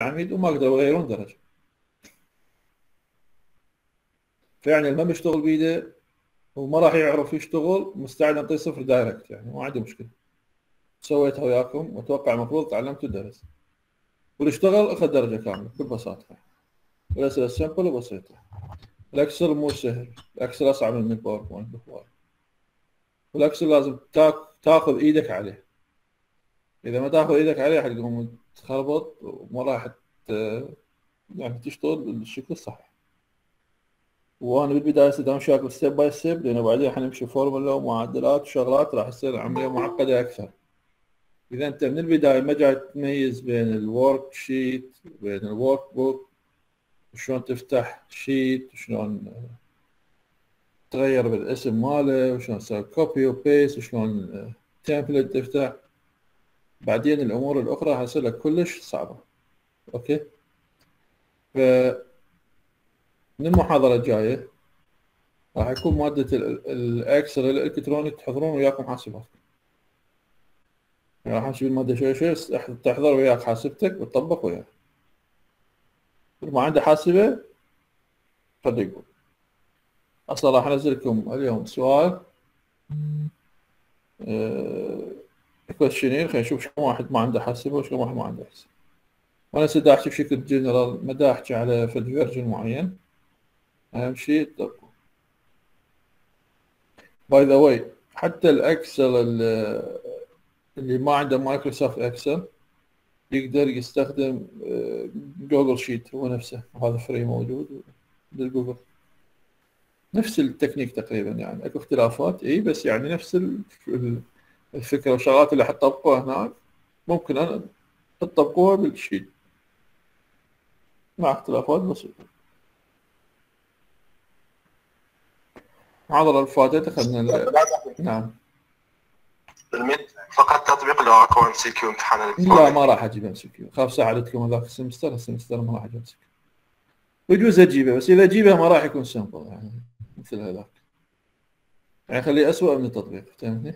عميد وما قدروا يغيرون درجه. فيعني اللي ما بيشتغل بيده وما راح يعرف يشتغل مستعد انطيه صفر دايركت، يعني ما عنده مشكله. سويتها وياكم واتوقع المفروض تعلمتوا الدرس. واللي اشتغل اخذ درجه كامله بكل بساطه. الاسئله سمبل وبسيطه. الاكسل مو سهل، الاكسل اصعب من الباوربوينت بخوار. والاكسل لازم تاخذ ايدك عليه. اذا ما تاخذ ايدك عليه حتقوم تخربط وما راح يعني تشتغل بالشكل الصحيح. وانا بالبدايه استخدام شكل ستيب باي ستيب، لانه بعدين حنمشي فورمولا ومعدلات وشغلات راح تصير العمليه معقده اكثر. اذا انت من البدايه ما جاي تميز بين الورك شيت وبين الورك بوك، وشلون تفتح شيت وشلون تغير بالاسم ماله وشلون تسوي كوبي وبيست وشلون تمبلت تفتح، بعدين الامور الاخرى حتصير لك كلش صعبه. اوكي. ف من المحاضره الجايه راح يكون ماده الاكسل الالكتروني تحضرون وياكم حاسبات. يعني راح نمشي بالماده شوي شوي، تحضر وياك حاسبتك وتطبق وياك. اللي ما عنده حاسبه خليه يقول. اصلا راح انزل لكم اليوم سؤال كويشنير، خلينا نشوف شكون واحد ما عنده حاسبه وشكون واحد ما عنده حاسبه. وانا سدا احكي بشكل جنرال، ما دا احكي على فد فيرجن معين. اهم شيء تطبقوا. باي ذا واي حتى الاكسل اللي ما عنده مايكروسوفت اكسل يقدر يستخدم جوجل شيت هو نفسه، وهذا فري موجود بالجوجل. نفس التكنيك تقريبا، يعني اكو اختلافات اي، بس يعني نفس الفكره والشغلات اللي حتطبقوها هناك ممكن انا تطبقوها بالشيت مع اختلافات بسيطه. المحاضره اللي فاتت اخذنا نعم الميد فقط تطبيق لو اكو ام سي كيو امتحان لا ما راح اجيب ام سي كيو، خاف ساعدتكم هذاك السمستر ما راح اجيب ام سي كيو. يجوز اجيبه، بس اذا اجيبه ما راح يكون سامبل يعني مثل هذاك، يعني خليه اسوء من التطبيق. فهمتني؟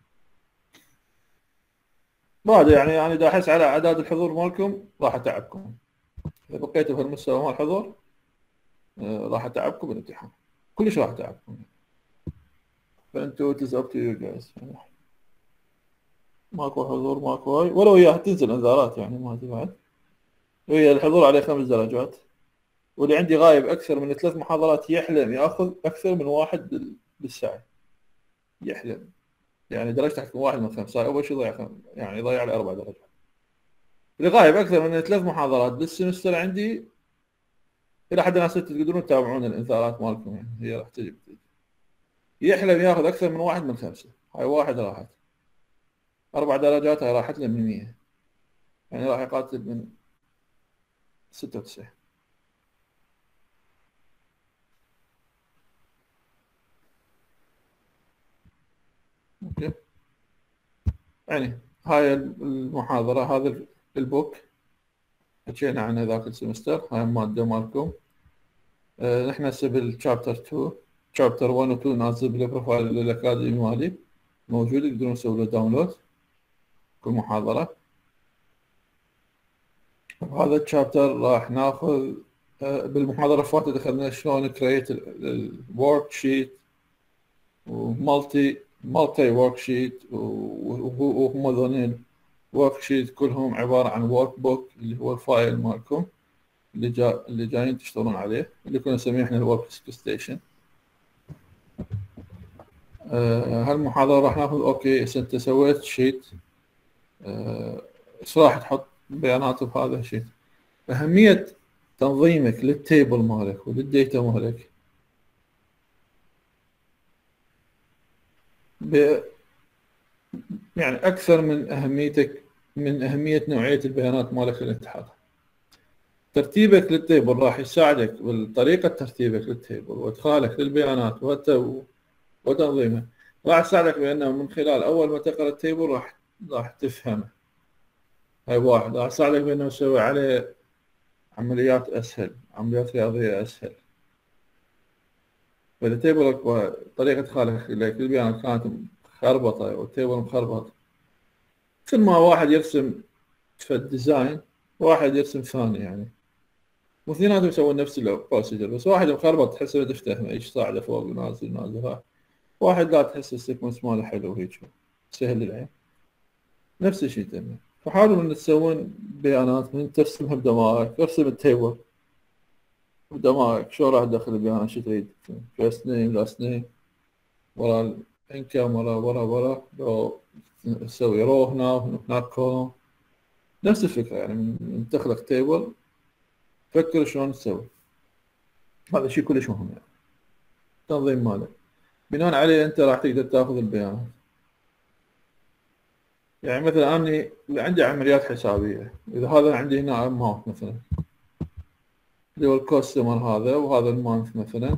بعد يعني اذا احس على اعداد الحضور مالكم راح اتعبكم. اذا بقيتوا في المستوى مال الحضور راح اتعبكم بالامتحان، كلش راح اتعبكم. فانتوا تزبطوا يو جايز، ماكو حضور ماكو هاي، ولو هي تنزل انذارات يعني ما تبعد. وهي الحضور عليه 5 درجات، واللي عندي غايب اكثر من 3 محاضرات يحلم ياخذ اكثر من 1 بالساعه. يحلم يعني درجته حتكون 1 من 5، اول شيء يضيع يعني يضيع لي 4 درجات. اللي غايب اكثر من 3 محاضرات بالسمستر عندي الى حد الان تقدرون تتابعون الانذارات مالكم، يعني هي راح تجي. يحلم ياخذ اكثر من 1 من 5، هاي 1 راحت، 4 درجات هاي راحت له من 100، يعني راح يقاتل من 96. اوكي. يعني هاي المحاضرة، هذا البوك حكينا عنه ذاك السمستر، هاي المادة مالكم. نحن هسه بالشابتر 2، شابتر 1 و 2 نازل بالبروفايل الاكاديمي مالي موجود، تقدرون تسووا له داونلود كل محاضرة. بهذا الشابتر راح ناخذ بالمحاضرة اللي فاتت اخذنا شلون كريت الورك شيت ومالتي ورك شيت، وهم ذولين ورك شيت كلهم عبارة عن ورك بوك اللي هو الفايل مالكم اللي جايين تشتغلون عليه، اللي كنا نسميه احنا الورك ستيشن. هالمحاضرة راح ناخذ اوكي انت سويت شيت، ايش راح تحط بياناته بهذا الشيت. أهمية تنظيمك للتيبل مالك وللديتا مالك يعني أكثر من أهمية نوعية البيانات مالك اللي تحطها. ترتيبك للتيبل راح يساعدك بالطريقة، ترتيبك للتيبل وادخالك للبيانات وتنظيمه راح يساعدك بأنه من خلال أول ما تقرأ التيبل راح تفهمه. هاي واحد راح يساعدك بأنه تسوي عليه عمليات أسهل، عمليات رياضية أسهل. فإذا تيبلك وطريقة إدخالك للبيانات كانت مخربطة والتيبل مخربط، مثل ما واحد يرسم في الديزاين واحد يرسم ثاني يعني، واثنيناتهم يسوون نفس البروسيجر، بس واحد مخربط تحس انه تفتهم ايش صاعده فوق ونازل نازل، واحد لا تحس السيكونس ماله حلو هيك سهل للعين. نفس الشيء تم. فحاولوا ان تسوون بيانات من ترسمها بدماغك، ارسم التيبل بدماغك شو راح تدخل البيانات، شو تريد، فيرست نيم لاست نيم، ورا الانكم ورا لو تسوي رو هنا وهناك كولوم، نفس الفكره يعني من تخلق تيبل فكر شلون تسوي. هذا شيء كلش مهم يعني التنظيم ماله، بناء عليه انت راح تقدر تاخذ البيانات. يعني مثلا أنا عندي عمليات حسابية، إذا هذا عندي هنا أماونت مثلا اللي هو الكاستمر هذا، وهذا المانث مثلا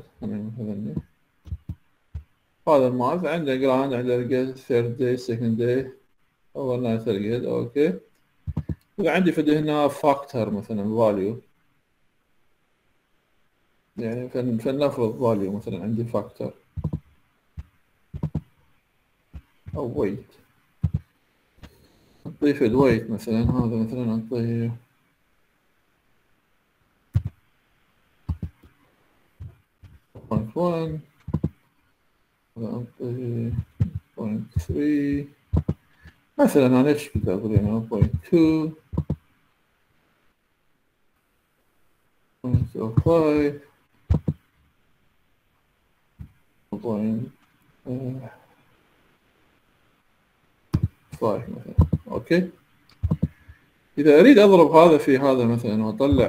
هذا المانث عنده جراند، عنده ريجل ثيرد داي سكند داي أول نايت ريجل أوكي. وعندي فد هنا فاكتور مثلا فاليو، يعني فلنفرض فاليو مثلا عندي فاكتور أو ويت، نضيف الويت مثلا، هذا مثلا نعطيه 0.1، هذا نعطيه 0.3 مثلا. أنا إيش كنت أقول يعني 0.2 0.05 0.5 مثلا أوكي. إذا أريد أضرب هذا في هذا مثلا وأطلع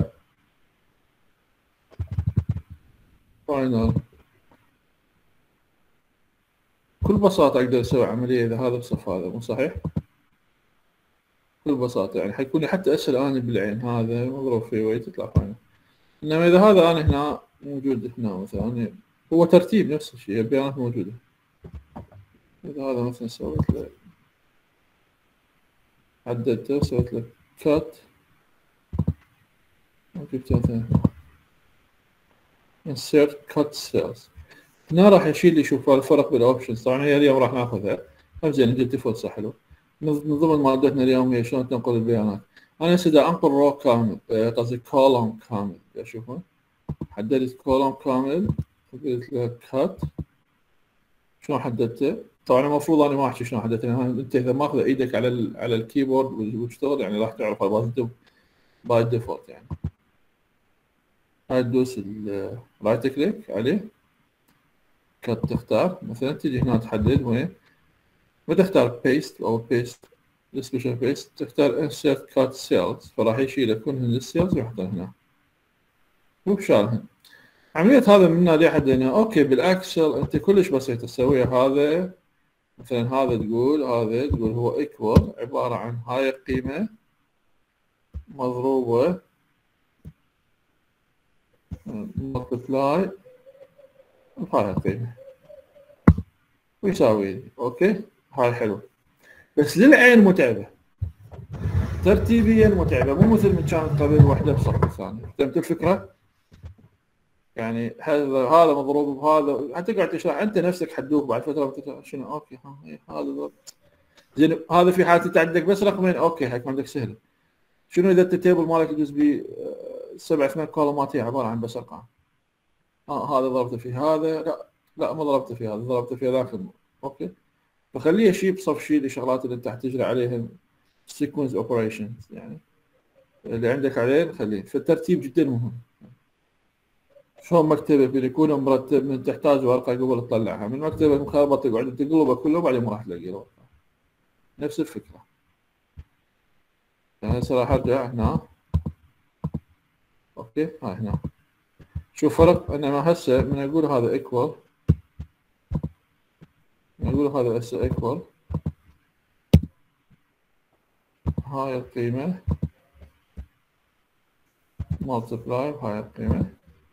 فاينل، بكل بساطة أقدر أسوي عملية إذا هذا بصف هذا، مو صحيح؟ بكل بساطة يعني حيكون لي حتى أسهل أنا بالعين هذا مضروب فيه ويت يطلع فاينل. إنما إذا هذا أنا هنا موجود هنا مثلا، هو ترتيب نفس الشيء، البيانات موجودة. إذا هذا مثلا سويت له عدلته سويت له كات وجبت مثلا insert cut cells، هنا راح يشيل لي شوف الفرق بالاوبشنز. طبعا هي اليوم راح ناخذها زين، ديفولت صح حلو. من ضمن مادتنا اليوم هي شلون تنقل البيانات. انا هسه دا انقل رو كامل، قصدي كولوم كامل، اشوفه حددت كولوم كامل، قلت له كات. شلون حددته؟ طبعا المفروض انا ما احكي شلون حددته، انت اذا ماخذ ايدك على الكيبورد وتشتغل يعني راح تعرف باي ديفولت. يعني هاي تدوس رايت كليك عليه كات، تختار مثلا، تجي هنا تحدد وين، ما تختار بيست او بيست سبيشال بيست، تختار انسيرت كات سيلز، فراح يشيل كلهن السيلز ويحطهم هنا وبشالهن. عملية هذا من هنا لحد هنا اوكي. بالاكسل انت كلش بسيط تسويها. هذا مثلا هذا تقول هو ايكوال، عبارة عن هاي القيمة مضروبة ملتبلاي بهاي القيمة ويساوي دي. اوكي هاي حلو، بس للعين متعبة، ترتيبيا متعبة، مو مثل من كانت قبل واحدة بصف الثاني. فهمت الفكرة؟ يعني هذا مضروب بهذا، حتقعد تشرح انت نفسك حتدوخ بعد فترة شنو اوكي هذا زين. هذا في حالة انت عندك بس رقمين اوكي حيكون عندك سهل. شنو اذا التيبل مالك يدوز ب 7 كولومات هي عبارة عن بس ارقام، هذا ضربته في هذا، لا ما ضربته في هذا، ضربته في ذاك اوكي. فخليه شيء بصف شيء لشغلات اللي انت حتجري عليها سيكونس اوبريشنز، يعني اللي عندك عليه خليه. فالترتيب جدا مهم. شلون مكتبك يكون مرتب، من تحتاج ورقه قبل تطلعها من مكتبك مخربط تقعد تقلبه كله وبعدين ما راح تلاقي له ورقه. نفس الفكره. يعني هسه راح ارجع هنا اوكي. هاي هنا شوف فرق. انما هسه من اقول هذا ايكوال، من اقول هذا هسه ايكوال هاي القيمه مالتبلاي بهاي القيمه،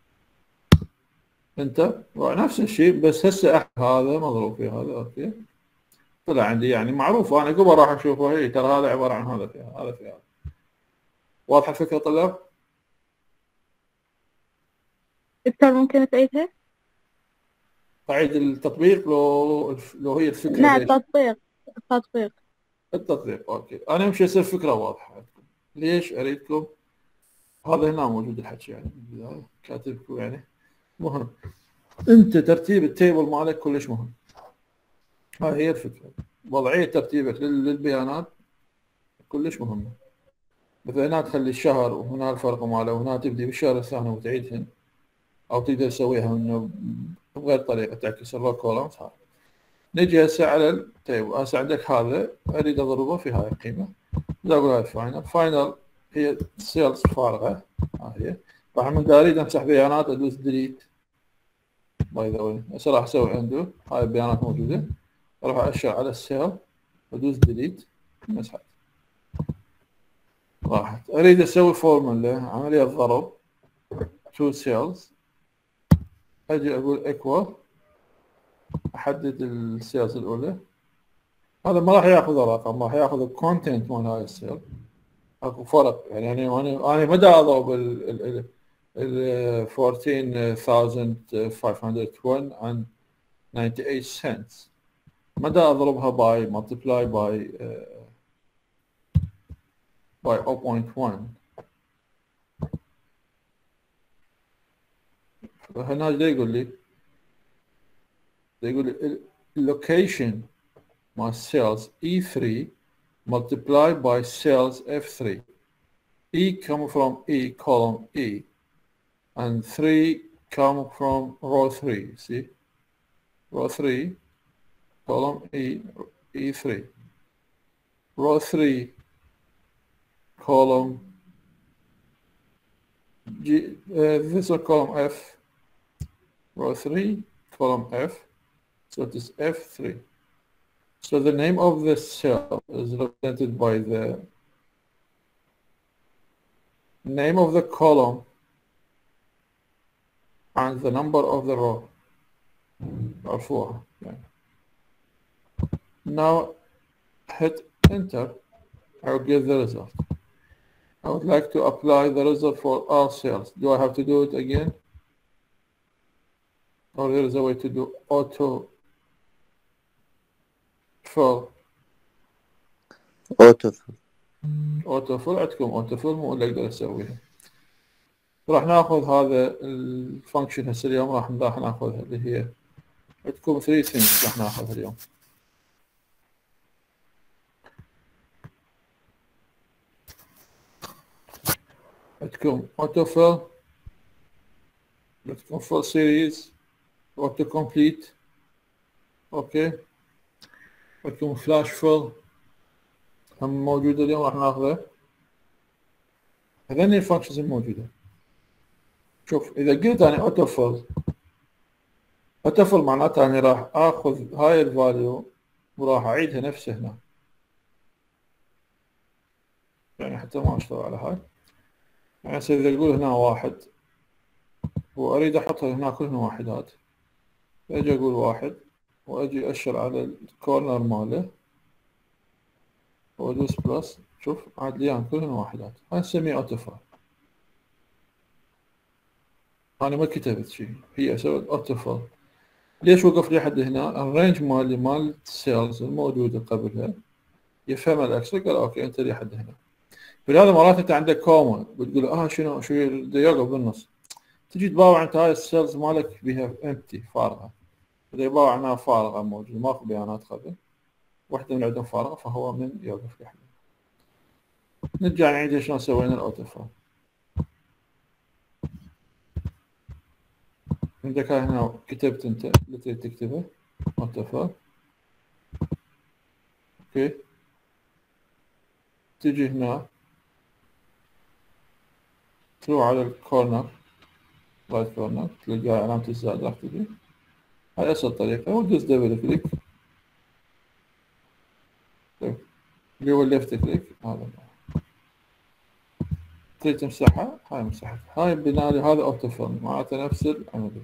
انت نفس الشيء. بس هسه هذا مضروب في هذا اوكي، طلع عندي يعني معروف. انا قبل راح اشوفه هي ترى هذا عباره عن هذا في هذا في هذا. واضحه الفكره طلاب؟ دكتور ممكن تعيدها؟ قاعد التطبيق لو هي الفكره لا ليش؟ التطبيق. التطبيق اوكي. انا امشي يصير فكره واضحه عندكم. ليش اريدكم هذا هنا موجود الحكي يعني كاتبكم يعني مهم. انت ترتيب التيبل مالك كلش مهم. هاي هي الفكره. وضعيه ترتيبك للبيانات كلش مهمه. مثلا هنا تخلي الشهر وهنا الفرق ماله وهنا تبدي بالشهر الثاني وتعيدهن او تقدر تسويها انه بغير طريقه تعكس الرو كولمز. هاي نجي هسه على التيبل. هسه عندك هذا اريد اضربه في هاي القيمه. بدي اقول هاي فاينل هي سيلز فارغه. ها هي. راح من اريد امسح بيانات ادوس ديليت باي ذا واي. هسه راح اسوي عنده هاي البيانات موجوده. راح اشر على السيل وادوس ديليت مسحت. راحت. اريد اسوي فورمولا عمليه ضرب تو سيلز. اجي اقول ايكوال احدد السيلز الاولى. هذا ما راح ياخذ الرقم راح ياخذ الكونتنت مال هاي السيل. اكو فرق يعني انا ما دا اضرب ال 14,501 and 98 cents. ما دا اضربها باي multiply by 0.1. فهنا ايش يقول لي؟ يقول لي location مال cells E3 multiply by cells F3. E come from E column E and 3 come from row 3. See? Row 3 column E3. Row 3 column G, this is column F. Row 3 column F. So it is F3. So the name of the cell is represented by the name of the column and the number of the row. مرفوعة. Now hit enter. I will get the result. I would like to apply the result for all cells. Do I have to do it again? Or there is a way to do auto fill? اوتو auto fill عندكم auto fill مو اللي اقدر اسويها. راح ناخذ هذا الفانكشن هسه اليوم راح ناخذها اللي هي عندكم 3 things راح ناخذها اليوم. عندكم auto fill، عندكم fill series، auto complete، اوكي، عندكم flash fill هم موجودة اليوم راح ناخذها. هذين الفانكشنز الموجودة. شوف إذا قلت أنا auto fill معناتها أنا راح آخذ هاي الفاليو وراح أعيدها نفسها هنا. يعني حتى ما أشتغل على هاي. يعني إذا أقول هنا 1 وأريد أحطها هنا كلهن واحدات، أجي أقول 1 وأجي أشر على الكورنر ماله وأدوس بلس. شوف عاد ليان كلهن واحدات. هاي نسميه أوتو فيل. أنا ما كتبت شيء، هي سوت أوتو فيل. ليش وقف لي حد هنا؟ الرينج مال السيلز الموجودة قبلها يفهم الأكسل قال أوكي أنت لي حد هنا. فلهذا مرات أنت عندك كوما بتقول شنو شو يوقف بالنص. تجي تباوع أنت هاي السيلز مالك بها امتي فارغة. إذا يباوع عنها فارغة موجودة ماكو بيانات قبل، واحدة من عندهم فارغة فهو من يوقف لحد. نرجع نعيد شلون سوينا الأوتو فيل. عندك هنا كتبت أنت اللي تريد تكتبه أوتو فيل. أوكي. تجي هنا تروح على الكورنر رايت كورنر تلقى علامة الزائد راح تجي. هاي أسهل طريقة وتدوس دبل كليك اللي هو الليفت كليك. هذا تريد تمسحها هاي مسحتها. هاي بناء هذا أوتو فيل معناته نفس العملية.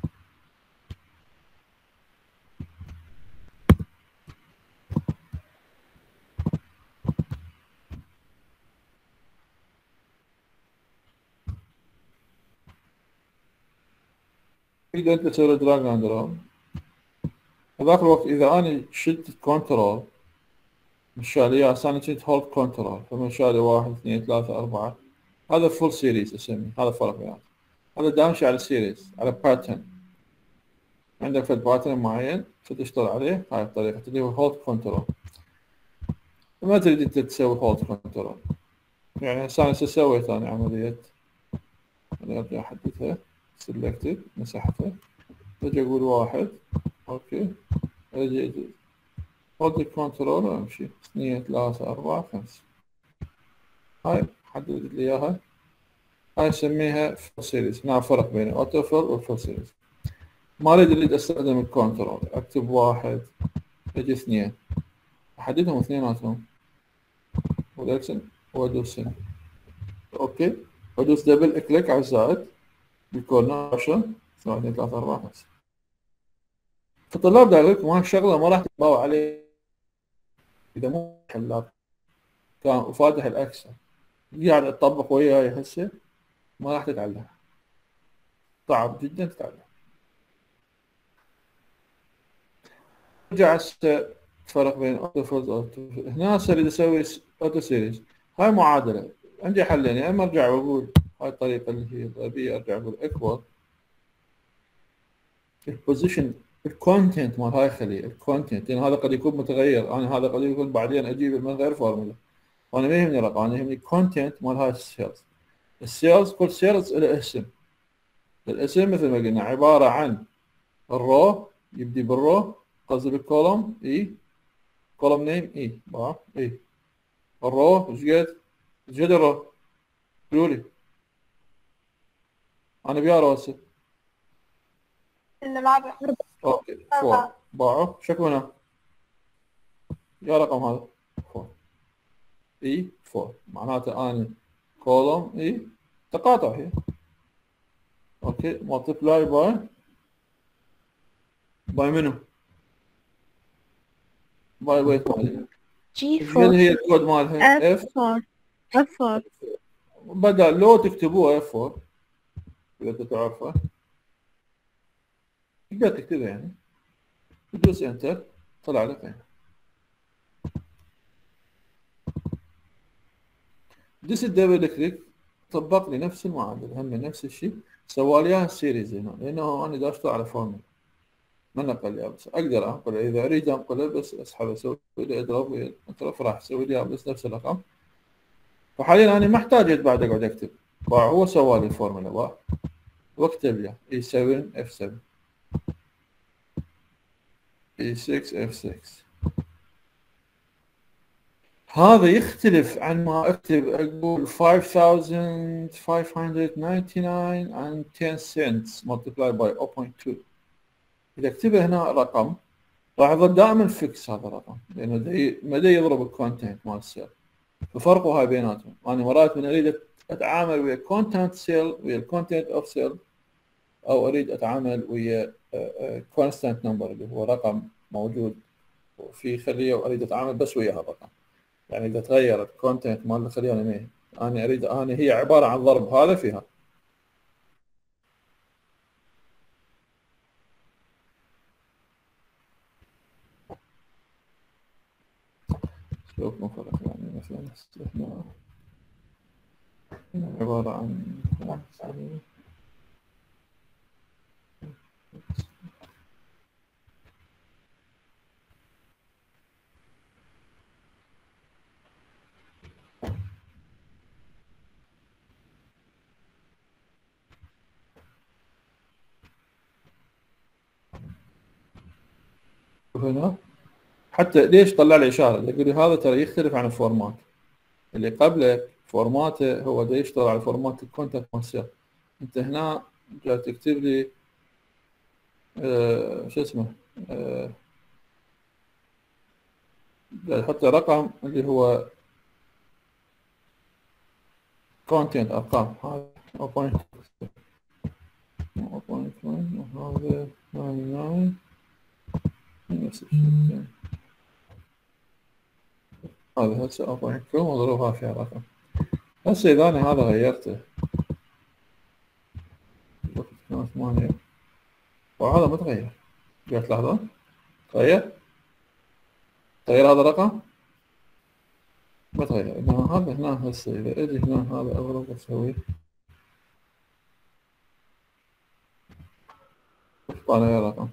إذا أنت تسوي دراج أند دروب هذاك الوقت إذا أنا شلت كنترول مشالي اياه هسه كنت هولد كنترول، فمشالي 1 2 3 4. هذا فول سيريز اسميه، هذا فرق بيناتهم. هذا دامشي على السيريز، على باترن. عندك فد باترن معين فتشتغل عليه هاي الطريقة اللي هو هولد كنترول. ما تريد انت تسوي هولد كنترول، يعني هسه انا سويت انا عملية، انا ارجع احددها، سلكتد مسحتها، اجي اقول 1 اوكي، اجي هولد كنترول وامشي 2 3 4 5. هاي حددت لي اياها. هاي اسميها فول سيريز. هنا فرق بين الاوتو فيل والفول سيريز. ما اريد استخدم الكنترول، اكتب 1 اجي 2 احددهم اثنيناتهم والاكسن وادوس هنا اوكي، وادوس دبل كليك على الزائد بالكورنر عشان 2 3 4 5. فالطلاب دا اقول لكم هاي الشغله ما راح تتباوع عليه اذا مو حلاب كان وفاتح الاكسن قاعد تطبق وياي هسه، ما راح تتعلم، صعب جدا تتعلم. نرجع هسه فرق بين اوتو فيل واوتو. هنا هسه اريد اسوي اوتو سيريز. هاي معادله عندي حلين، يا اما ارجع واقول هاي الطريقه اللي هي الغبيه، ارجع اقول اكبر البوزيشن الكونتنت مال هاي الخليه، الكونتنت، لان هذا قد يكون متغير، انا هذا قد يكون بعدين اجيب من غير فورمولا، وانا ما يهمني رقم، انا يهمني كونتنت مال هاي السيلز. السيلز كل سيلز له اسم، الاسم مثل ما قلنا عباره عن الرو، يبدي بالرو، قصدي بالكولوم اي، كولوم نيم اي اي. الرو ايش قد الرو؟ قولوا لي انا بيا رو هسه. الرابع. اوكي 4 باعوا شكو هنا يا رقم هذا 4 اي 4 معناته اني كولوم اي تقاطع هي اوكي مالتبلاي باي منو؟ باي ويت مالي جي ايش قد 4 هي الكود مالها؟ اف 4 اف 4. بدل لو تكتبوها اف 4 اذا انت تعرفها تقدر تكتبها يعني، تدوس انتر طلع لك هنا. دس الدبل كليك طبق لي نفس المعادله، هم نفس الشيء، سوى لي اياها السيريز هنا، لانه انا دا اشتغل على فورمولا ما نقل لي، بس اقدر انقله اذا اريد انقله، بس اسحب اسوي له اضرب راح اسوي لي بس نفس الرقم. فحاليا انا ما احتاج بعد اقعد اكتب، هو سوى لي الفورمولا واكتب لي اي 7 اف 7 اي 6 اف 6. هذا يختلف عن ما اكتب اقول 5599 and 10 cents multiplied by 0.2. اذا اكتبه هنا رقم راح يظل دائما فيكس هذا الرقم، لانه ما دا يضرب الكونتنت مال السيل. ففرقوا هاي بيناتهم. انا مرات من اريد اتعامل ويا كونتنت سيل ويا الكونتنت اوف سيل، او اريد اتعامل ويا كونستانت نمبر اللي هو رقم موجود في خليه واريد اتعامل بس ويا هذا الرقم. يعني اذا تغير الكونتنت مال الخليه انا اريد هي عباره عن ضرب هذا فيها. شوف مفرق يعني مثلا هنا عباره عن هنا حتى ليش طلع لي اشاره يقول لي هذا ترى يختلف عن الفورمات اللي قبله، فورماته هو دا يشتغل على فورمات الكونتنت مال السيل. انت هنا جاي تكتب لي شو اسمه جاي تحط لي رقم اللي هو كونتنت ارقام، هذا 0.1 وهذا 99 نفس الشيء. هذا هسه 0.2 مضروبها في رقم. هسه اذا انا هذا غيرته 8 وهذا ما تغير، جات لحظه تغير هذا الرقم بتغير هذا هنا. هسه اذا اجي هنا هذا اضرب اسوي طالع رقم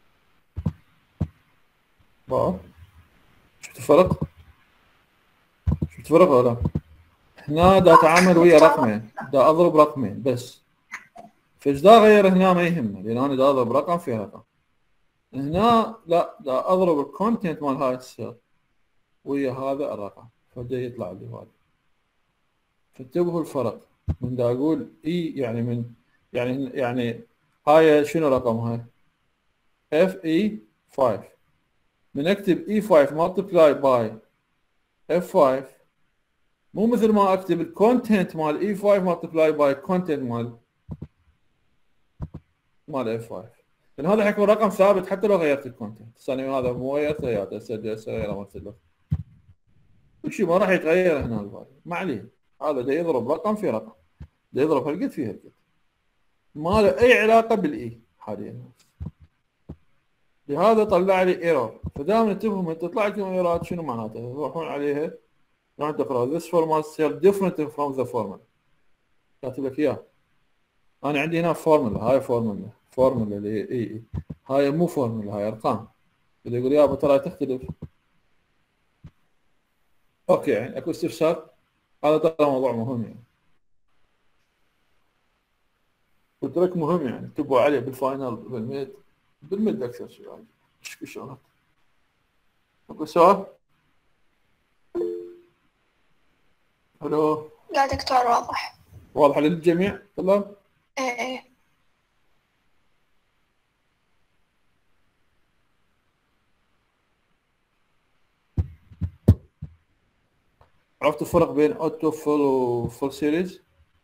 باء. شفت الفرق؟ شفت الفرق ولا لا؟ هنا دا اتعامل ويا رقمين، دا اضرب رقمين بس. فايش دا اغير هنا ما يهمني، لان انا دا اضرب رقم في رقم. هنا لا، دا اضرب الكونتنت مال هاي السيل ويا هذا الرقم، فدا يطلع لي هذا. فانتبهوا الفرق من دا اقول اي يعني من يعني هاي شنو رقم هاي؟ اف اي 5. من اكتب اي 5 مالتبلاي باي اف 5 مو مثل ما اكتب الكونتنت مال اي 5 مالتبلاي باي الكونتنت مال اف 5، لان هذا حيكون رقم ثابت حتى لو غيرت الكونتنت. الثاني هذا مو غيرته، اسجل مثله كل شيء ما راح يتغير هنا الفاليو، ما عليه. هذا دا يضرب رقم في رقم، دا يضرب هالقد في هالقد، ما له اي علاقه بالاي حاليا. لهذا طلع لي ايرور. فدائما انتبهوا من تطلع لكم ايرورات شنو معناتها، تروحون عليها راح تقرا this format cell different from the formula، كاتب لك اياه. انا عندي هنا فورمولا، هاي فورمولا اللي اي هاي مو فورمولا، هاي ارقام. اللي يقول يابا ترى تختلف، اوكي يعني اكو استفسار. هذا ترى موضوع مهم يعني، قلت لك مهم يعني، انتبهوا عليه بالفاينل بالميد اكثر شيء يعني. ايش شغلات؟ اكو سؤال؟ الو؟ لا دكتور واضح. واضحه للجميع طلاب؟ ايه عرفت الفرق بين اوتو فول وفول سيريز؟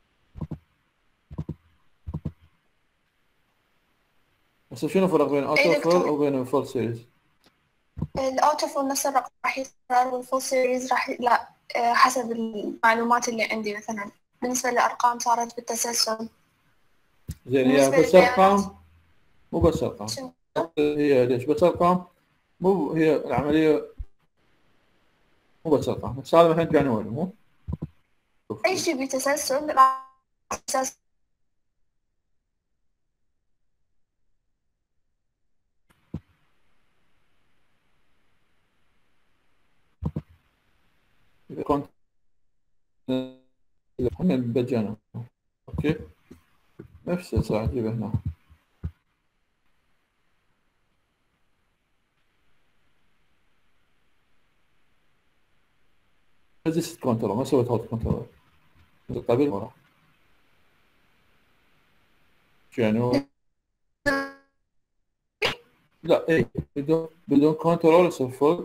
بس شنو الفرق بين اوتو فول وبين فول سيريز؟ الاوتو فول نفس الرقم راح يصير، والفول سيريز راح لا حسب المعلومات اللي عندي. مثلا بالنسبة للأرقام صارت بالتسلسل. زين هي بس ارقام مو بس ارقام، هي ليش بس ارقام؟ مو هي العمليه مو بس ارقام، بس هذا مثلا جانوري مو اي شيء بتسلسل اذا كنت احنا بجانا اوكي نفس الساعه تجيبه هنا. هذه كنترول ما سويت هولد كنترول قبل ورا جانوري. لا اي بدون كنترول يصير فول،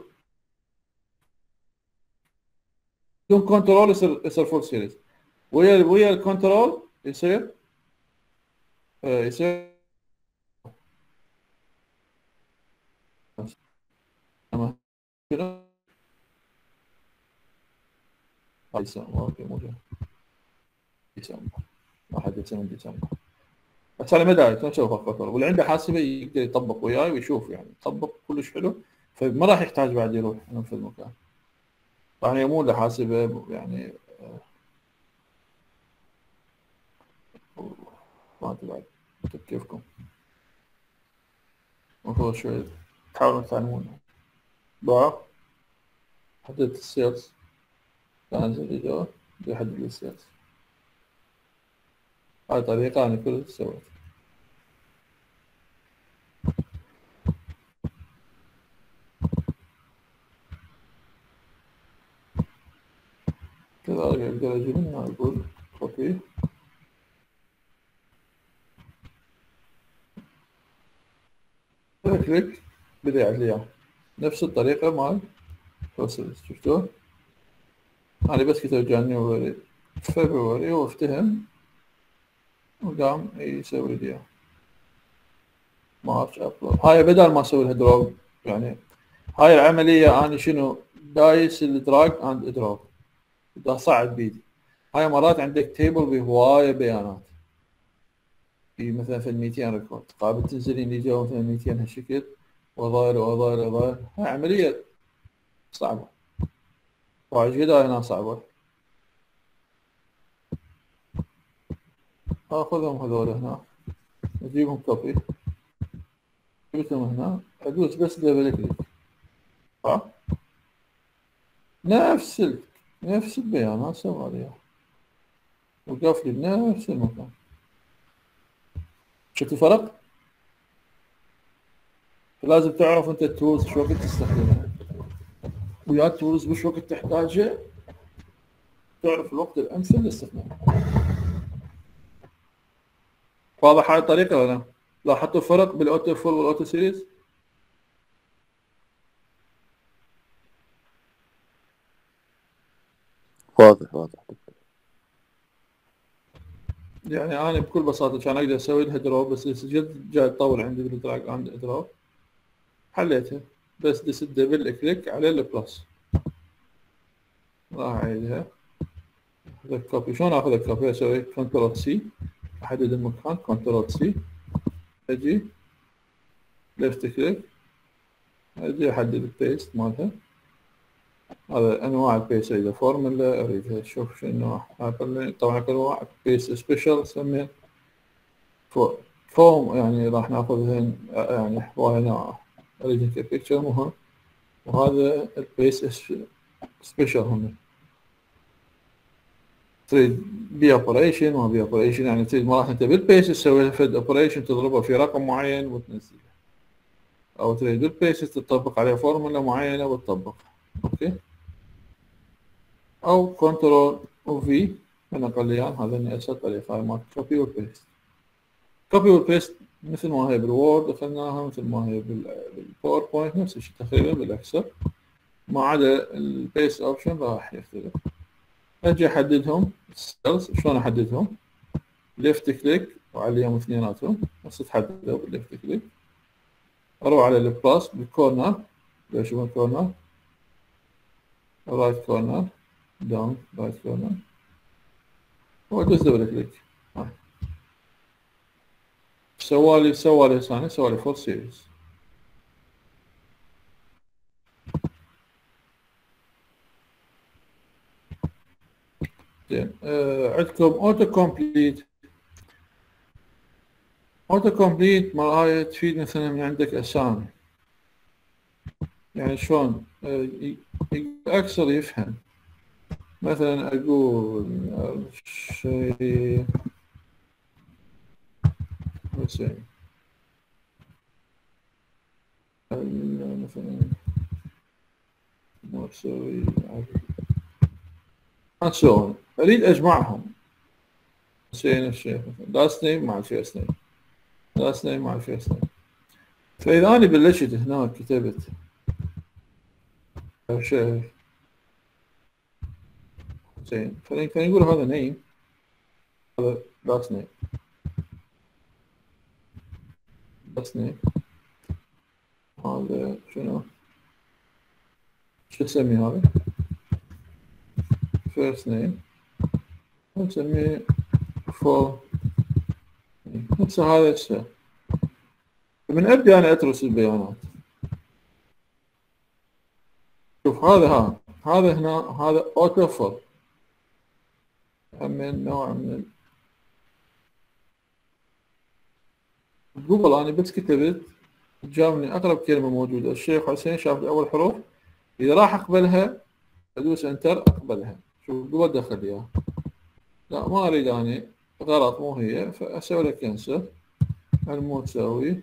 بدون كنترول يصير فول سيريز، ويا الكنترول يصير يصير تمام كده. اوكي مو ديسمبر 1 ديسمبر. بس على مدى نشوف الخطر، واللي عنده حاسبه يقدر يطبق وياي ويشوف يعني يطبق كلش حلو، فما راح يحتاج بعد يروح في المكان. طبعا مو له حاسبه يعني ما ادري بعد كيفكم، المفروض شوي تحاولوا تعلمون. ضاع حددت السيلز، انزل فيديو يحدد لي السيلز. هاي طريقة أنا كل سويت. كذلك أقدر أجي منها أقول كوبي كليك بدي يعد لي إياه نفس الطريقة مال توصل. شفتوه؟ أنا بس كتب جانيوري فبراير وافتهم وقام يسوي لي إياه مارش أبريل. هاي بدل ما أسوي لها دروب يعني هاي العملية أنا شنو دايس الدراج أند دروب دا صعب بيدي. هاي مرات عندك تيبل بهواية بيانات، في مثلا في 200 ريكورد قابل تنزلين لي جو مثلا 200 هالشكل وظاهر هاي عملية صعبة. واجد هنا صعبة. اخذهم هذول هنا، اجيبهم كوبي، جبتهم هنا، ادوس بس دبل كليك، نفس البيانات سوى لي وقف لي بنفس المكان. شفت الفرق؟ لازم تعرف انت التولز شو وقت تستخدمها، ويا التولز وش وقت تحتاجها، تعرف الوقت الامثل لاستخدامها. واضح هاي الطريقة ولا لا؟ لاحظتوا الفرق بالاوتو فول والاوتو سيريز؟ واضح. يعني انا بكل بساطة كان اقدر اسوي لها دروب، بس جد جاي تطول عندي بالدراج اند دروب، حليتها بس دس دبل كليك على البلس. راح اعيدها، اخذ الكوبي. شلون اخذ الكوبي؟ اسوي كنترول سي، احدد المكان، كنترول سي، اجي ليفت كليك، اجي احدد البيست مالها. هذا انواع البيست، اريد فورمولا، اريدها اشوف شو النوع. طبعا كل انواع بيست سبيشال سميه فوم، يعني راح ناخذهن يعني هواي انواع. اريد بيكتشر مهم، وهذا البيست سبيشال هم. تريد بي اوبريشن ما بي اوبريشن، يعني تريد مرات انت بالبيس تسوي لها فد اوبريشن تضربها في رقم معين وتنزله، او تريد بالبيس تطبق عليه فورمولا معينه وتطبقها. اوكي، او كنترول وفي من اقليان. هذين اسهل طريقه مال كوبي والبيست. كوبي والبيست مثل ما هي بالوورد اخذناها، مثل ما هي بالباوربوينت، نفس الشيء تقريبا بالاكسل، ما عدا البيست اوبشن راح يختلف. اجي احددهم السيلز. شلون احددهم؟ ليفت كليك وعليهم اثنيناتهم، بس تحددوا بالليفت كليك، اروح على البلاس بالكورنر، شوف الكورنر، رايت كورنر، داون رايت كورنر، وادوس دبل كليك. سوالي ثاني، سوالي فور سيريز. زين، عندكم اوتو كومبليت. اوتو كومبليت هاي تفيد مثلا من عندك اسامي، يعني شلون اكثر يفهم. مثلا اقول شيء مثلا ما اسوي شلون اريد اجمعهم. شيء نفس الشيء، مثلا لاست نيم مع الفيرست نيم، لاست نيم مع الفيرست نيم. فاذا انا بلشت هنا كتبت شيء زين، خلينا نقول هذا نيم، هذا لاست نيم، لاست نيم، هذا شنو شو تسميه هذا؟ فيرست نيم، نسميه فور نفس هذا الشيء. من ابدي انا اترس البيانات. شوف هذا هذا هنا، هذا اوتو فول، من نوع من جوجل. انا بس كتبت جاوبني اقرب كلمه موجوده، الشيخ حسين، شاف اول حروف، اذا راح اقبلها ادوس انتر اقبلها. شوف جوجل دخل اياها، لا ما اريد اني، غلط مو هي، فاسوي له كنسل. مو تسوي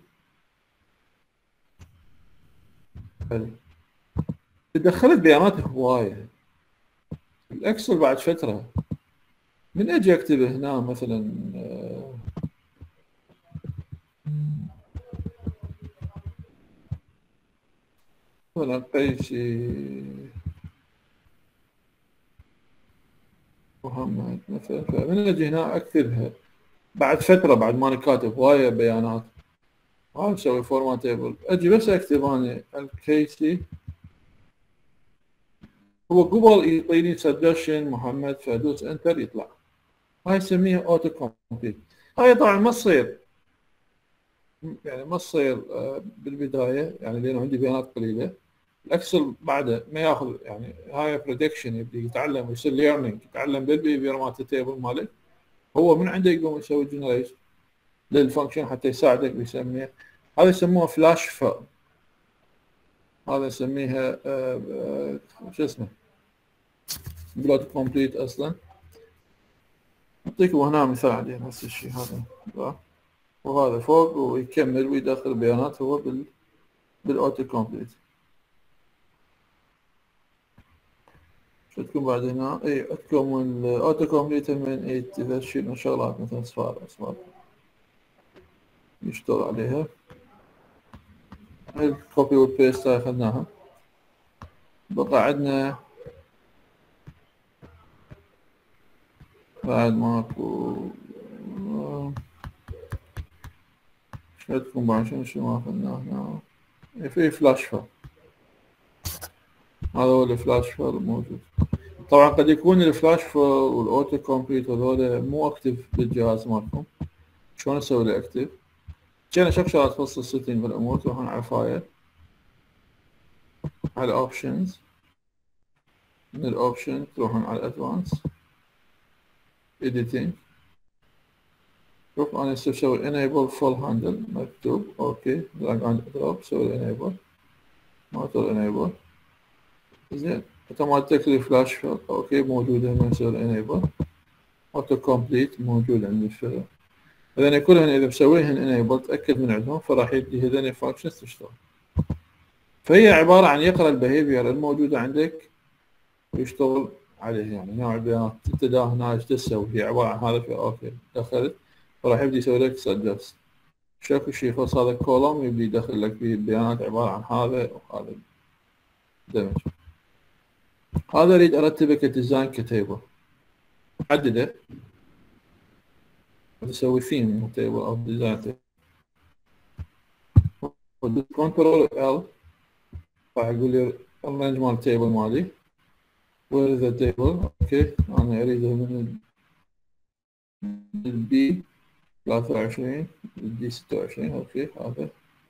حلو. دخلت بيانات هوايه. الاكسل بعد فتره من اجي اكتب هنا مثلا قيسي محمد مثلا، فمن اجي هنا اكتبها بعد فتره، بعد ما انا كاتب هوايه بيانات، ما مسوي فورمات تيبل، اجي بس اكتب انا الكيسي، هو جوجل يعطيني سجشن محمد، فادوس انتر يطلع. هاي نسميها اوتو كومبليت. هاي طبعا ما تصير، يعني ما تصير بالبدايه، يعني لانه عندي بيانات قليله، الاكسل بعده ما ياخذ يعني هاي بريدكشن، يبدي يتعلم ويصير ليرنينج، يتعلم بالبيهيفير مالت التيبل مالك، هو من عنده يقوم يسوي جنريت للفانكشن حتى يساعدك بيسميه. هذا يسموه فلاش فيل، هذا نسميها شو اسمه بلوت كومبليت اصلا. اعطيكم هنا مثال عليه نفس الشيء هذا، وهذا فوق ويكمل ويدخل بيانات هو بالاوتو كومبليت. عندكم بعد هنا اي عندكم الاوتو كومبليت من اذا تشيلون شغلات مثلا اصفار يشتغل عليها. الكوبي والبيست هاي اخذناها. بقى عندنا بعد ماكو عندكم بعد شنو ما اخذناه هنا. في فلاش فيل، هذا هو الفلاش فيل موجود. طبعا قد يكون الفلاش فيل والاوتو كومبليت هذول مو اكتف بالجهاز مالكم. شلون اسوي له اكتف؟ كان شغلات تخص السيتنج والامور، تروحون على فايل، على اوبشنز، من الاوبشن تروحون على ادفانس اديتنج. شوف انا اسوي enable full handle مكتوب اوكي، دراج اند دروب سوي enable ما تقول enable زين. اوتوماتيكلي فلاش فيل اوكي موجوده من نسوي enable. اوتو كومبليت موجود عند الفيل. هذين كلهن اذا مسويهن enable تاكد من عندهم فراح يدي هذين الفانكشنز تشتغل. فهي عباره عن يقرا البيهيفير الموجوده عندك ويشتغل عليه، يعني نوع البيانات انت دا هنا ايش تسوي، هي عباره عن هذا في اوكي دخلت فراح يبدي يسوي لك سجست شكو شيء خاص هذا الكولوم يبدي يدخل لك فيه البيانات عباره عن هذا وهذا دمج. هذا اريد ارتبه كديزاين كتيبل، حدده تسوي ثيم تيبل او ديزاين تيبل، كنترول ال راح يقول لي الرينج مال التيبل مالي وير ذا تيبل. اوكي انا اريده من البي 23 البي 26 اوكي هذا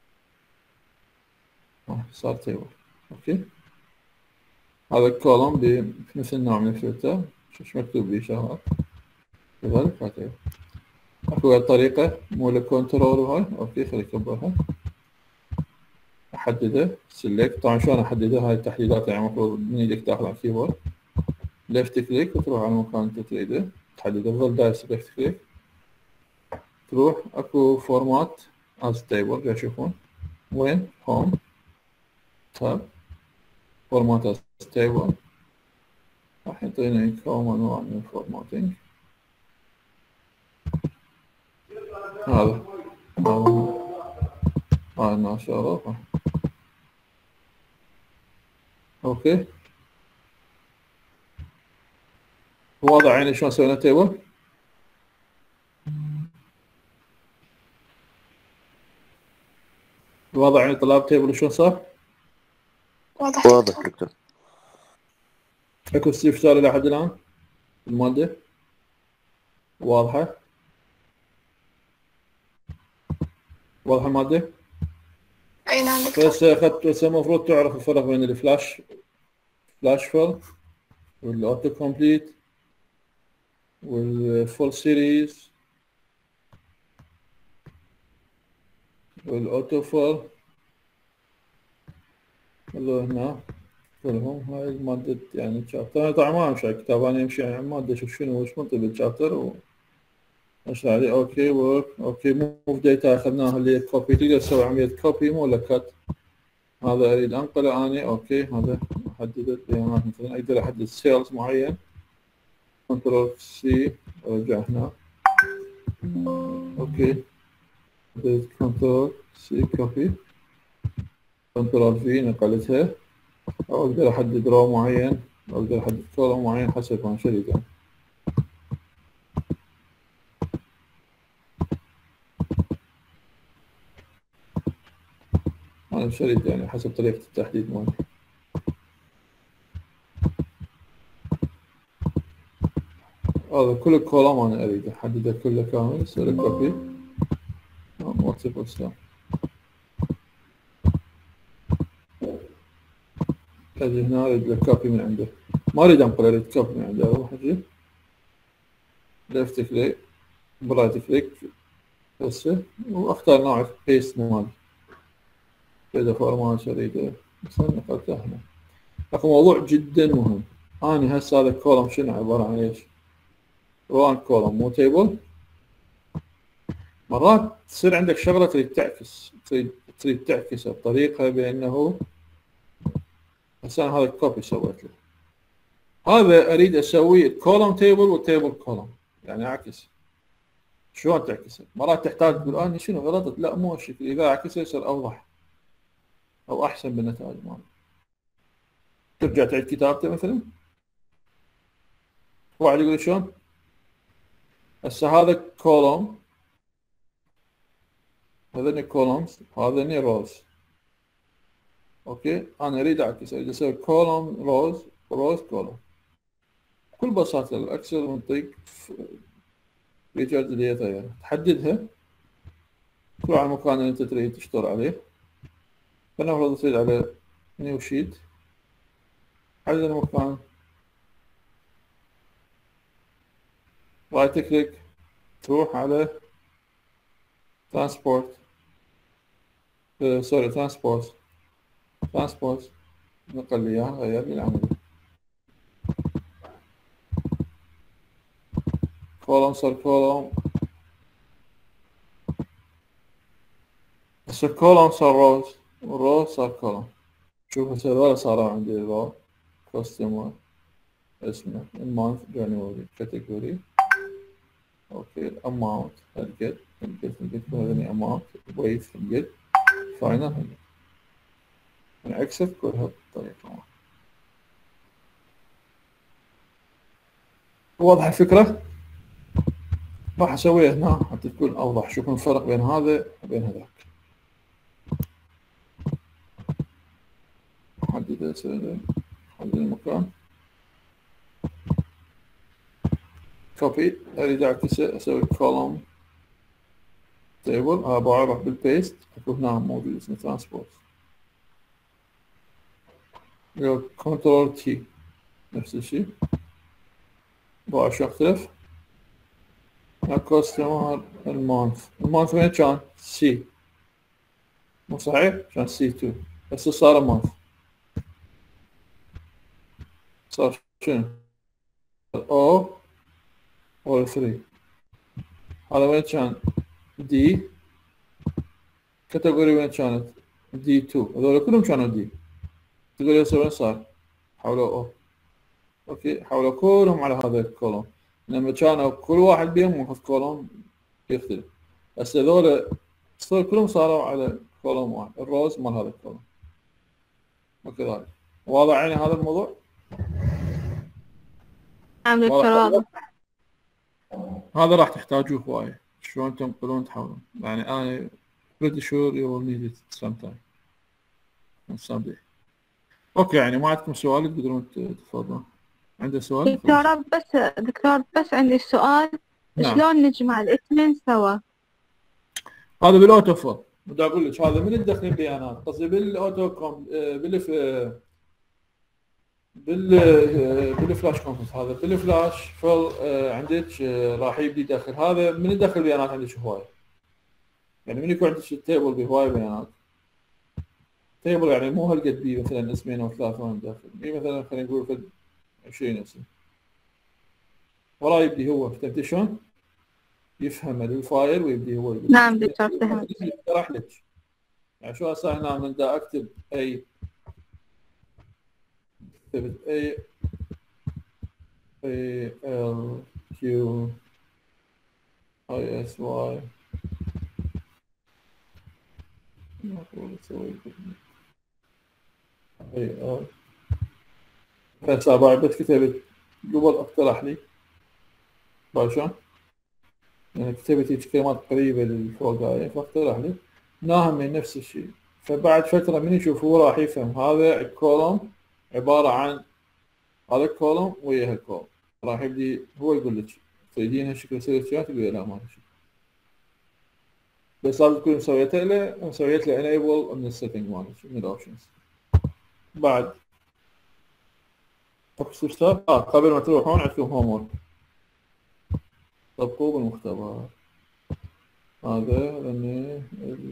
صار تيبل. اوكي هذا الكولوم بنفس النوع من الفلتر شو مكتوب بيه شغلات كذلك هذا. اكو طريقة مو الكنترول وهاي اوكي خلي اكبرها احدده سيلكت. طبعا شلون احدده هاي التحديدات يعني المفروض من ايدك تاخذ على الكيبورد ليفت كليك وتروح على المكان اللي تريده تحدده، تظل دايس ليفت كليك تروح اكو فورمات از تيبل تشوفون وين هوم تاب فورمات از تيبل راح يعطينا كم انواع من الفورماتينج. هذا هاي ما شاء الله اوكي واضح يعني شلون سوينا تيبل. واضح يعني طلاب تيبل شلون صار؟ واضح دكتور. اكو استفسار الى حد الان المادة واضحة؟ واضحة المادة؟ اي نعم دكتور. بس اخذت بس المفروض تعرف الفرق بين الفلاش فيل والاوتو كومبليت والفول سيريز والاوتو فيل. هذول هنا كلهم هاي المادة يعني شابتر. طبعا ما امشي على الكتاب انا امشي على المادة اشوف شنو وش منطق بالشابتر واشرح عليه. اوكي ورك اوكي موف داتا اخذناها اللي هي كوبي، تقدر تسوي عملية كوبي مو ولا كات. هذا اريد انقله اني اوكي هذا احدد البيانات مثلا اقدر احدد سيلز معين كنترول سي ارجع هنا اوكي كنترول سي كوبي كنترول في نقلتها، او اقدر احدد رو معين او اقدر احدد كولوم معين حسب ما شريط يعني. انا شريط يعني حسب طريقة التحديد مالي. هذا كل الكولوم انا اريد احدده كله كامل اسوي له كوبي واكتب اسلام. اجي هنا اريد الكوبي من عنده، ما اريد انقل، اريد كوبي من عنده. اروح اجي ليفت كليك برايت كليك هسه واختار نوع البيست مالي، اريد فورمات اريد مثلا نقلته هنا. اكو موضوع جدا مهم، اني هسه هذا الكولوم شنو عباره عن ايش؟ روان كولوم مو تيبل. مرات تصير عندك شغله تريد تعكس، تريد تعكسها بطريقه بانه هسه هذا الكوبي سويت له، هذا اريد اسوي كولوم تيبل وتيبل كولوم، يعني اعكس. شلون تعكسه؟ مرات تحتاج تقول اني شنو غلطت، لا مو هالشكل، اذا اعكسه يصير اوضح او احسن بالنتائج مالك. ترجع تعيد كتابته مثلا. واحد يقول شلون؟ هسه هذا كولوم، هذني كولومز، هذني روز. اوكي، انا اريد اعكس، اريد اسوي كولوم روز روز كولوم. بكل بساطه الاكسل منطيك فيتشرز اللي هي تغير، تحددها تروح على المكان اللي انت تريد تشتغل عليه. فنفرض تريد على نيو شيت، حدد المكان، رايت كليك، تروح على ترانسبورت، سوري ترانسبورت نقل لي اياها، غير لي العملية. كولوم صار كولوم، هسه الكولوم صار روز والروز صار كولوم. شوف هسه هذول صاروا عندي رو كاستمر اسمه المانث جانوري كاتيجوري. اوكي الاماونت هالقد هذني اماونت ويت هالقد فاينل هالقد. نعكسه بكل هالطريقة. واضحة الفكرة؟ راح اسويها هنا حتى تكون اوضح. شوف الفرق بين هذا وبين هذاك. احدد المكان، كوبي، اريد اعكسه اسوي كولوم تيبل، بعرف بالبيست اكو هنا موجود اسمه ترانسبورت، كنترول تي نفس الشيء. بعرف شو اختلف. كاستمر المانث وين كان؟ سي، مو صحيح؟ كان سي 2 بس صار مانث. صار شنو؟ او 3. هذا وين كان؟ دي. كاتيجوري وين كانت؟ دي 2. هذول كلهم كانوا دي. تقول لي وين صار؟ حولوا او. اوكي، حولوا كلهم على هذا الكولوم. لما كانوا كل واحد بيهم ماخذ كولوم يختلف. بس هذول كلهم صاروا على كولوم واحد، الروز مال هذا الكولوم. وكذلك. واضح يعني هذا الموضوع؟ نعم دكتور واضح. هذا راح تحتاجوه هواية، شلون تنقلون تحولون. يعني أنا pretty sure you will need it sometime. someday. أوكي، يعني ما عندكم سؤال تقدرون تفضلون. عنده سؤال؟ دكتور بس عندي سؤال. نعم. شلون نجمع الاثنين سوا؟ هذا بالاوتو فول. بدي اقول لك هذا من تدخلين بيانات، قصدي بالاوتو كوم بالفلاش كونفرنس. هذا بالفلاش فول عندك راح يبدي يدخل. هذا من يدخل بيانات عندك هوايه، يعني من يكون عندك تيبل بهوايه بيانات. تيبل يعني مو هالقد بيه مثلا اسمين او ثلاثه وين ندخل بيه، مثلا خلينا نقول في 20 اسم. وراه يبدي هو، فهمت شلون؟ يفهم الفايل ويبدي هو يبدي. نعم دكتور فهمت. راح لك يعني شو هسه هنا من دا اكتب اي، كتبت اي ال كيو اي اس واي. المفروض اسوي اي ال. هسه بعد كتبت قبل اقترح لي شلون؟ يعني كتبت هيك كلمات قريبة للفوقاية فاقترح لي ناهم من نفس الشيء. فبعد فترة من يشوف هو راح يفهم هذا الكولوم عبارة عن هذا الكولوم ويا هالكولوم. راح يبدي هو يقول لك تريدين هالشكل سيلكشن، تقول لا ما هالشكل. بس لازم تكون مسويت له enable من السيتنج مالك من الاوبشنز. بعد استفسار قبل ما تروحون عندكم هوم ورك طبقوه بالمختبر. هذا لاني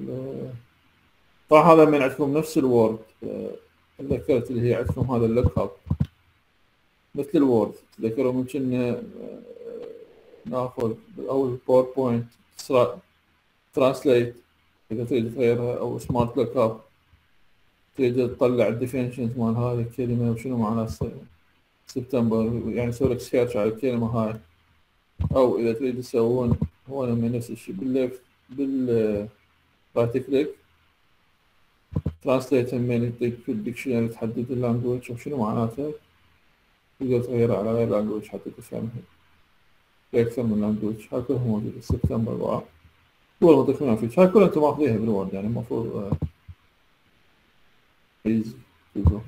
طبعا هذا من عندكم نفس الوورد. تذكرت اللي هي عندكم هذا اللوك هاب مثل الوورد. تذكروا ممكن ناخذ اول باوربوينت ترانسليت اذا تريد تغيرها، او سمارت لوك اب تريد تطلع الديفينيشنز مال هذه الكلمه وشنو معناها سبتمبر، يعني تسوي لك سيرش على الكلمه هاي. او اذا تريد تسوون هو من نفس الشيء بالليفت رايت كليك ترانسليت من يعطيك في الديكشنري تحدد اللانجوج وشنو معناته، تقدر تغيرها على غير لانجوج حتى تفهمها في اكثر من لانجوج. هاي كلها موجوده سبتمبر هو المضيفين فيك. هاي كلها انتم ماخذينها بالوورد، يعني المفروض ايزي تقدرون.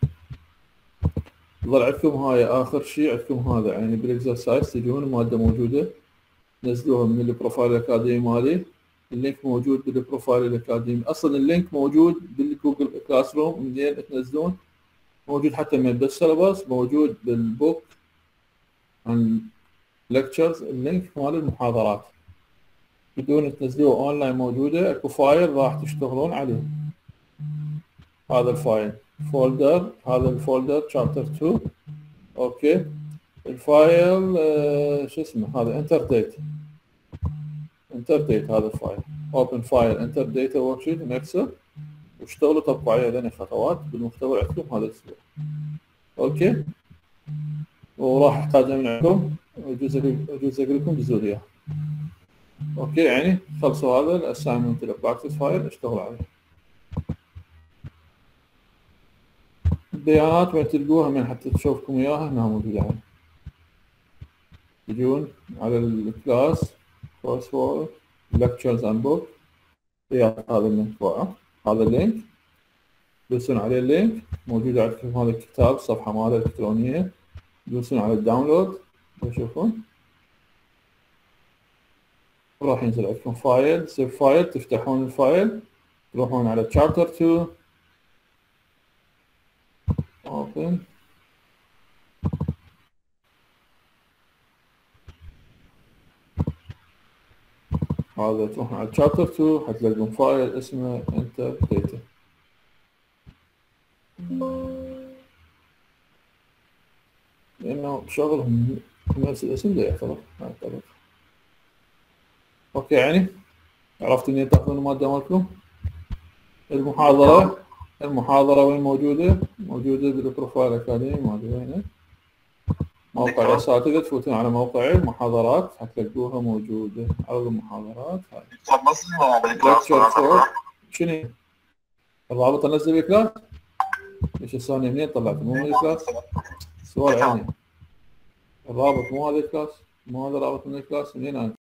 ظل عندكم هاي اخر شيء عندكم هذا يعني بالاكسرسايز تجون الماده موجوده نزلوها من البروفايل الاكاديمي مالي. اللينك موجود بالبروفايل الاكاديمي، اصلا اللينك موجود بالجوجل كلاس روم منين تنزلون، موجود حتى من بالسيلابس، موجود بالبوك عن ليكتشرز اللينك مال المحاضرات. بدون تنزلوه اونلاين موجوده، اكو فايل راح تشتغلون عليه. هذا الفايل فولدر، هذا الفولدر شابتر 2 اوكي. الفايل شو اسمه هذا انتر ديت هذا الفايل اوبن فايل انتر ديتا ورك شيت من اكسل، واشتغلوا طبقوا عليه هذين الخطوات بالمختبر عندكم هذا الاسبوع اوكي. وراح احتاجها من عندكم جزء لكم جزء اياه اوكي. يعني خلصوا هذا الاساينمنت البراكتس فايل اشتغلوا عليه. البيانات وين تلقوها من حتى تشوفكم اياها هنا موجوده يعني. تجون على الكلاس كورس وورك ليكتشرز اند بوك، هذا اللينك فوق، هذا اللينك تدوسون عليه. اللينك موجود عندكم هذا الكتاب الصفحه ماله الالكترونيه، تدوسون على الداونلود تشوفون راح ينزل عندكم فايل سيف فايل. تفتحون الفايل تروحون على chapter 2 open هذا. تروحون على chapter 2 حتلاقون فايل اسمه enter data. لانه شغلهم نفس الاسم ده يعتبر اوكي. يعني عرفتوا منين تاخذون الماده مالكم. المحاضره وين موجوده بالبروفايل الاكاديمي مالي. وين موقع الاساتذه، تفوتون على موقع المحاضرات حتلاقوها موجوده. عرض المحاضرات هاي شنو الرابط انزل بالكلاس. ايش الثانيه منين طلعت؟ مو من الكلاس سؤال يعني. الرابط مو هذا الكلاس، مو هذا رابط من الكلاس. منين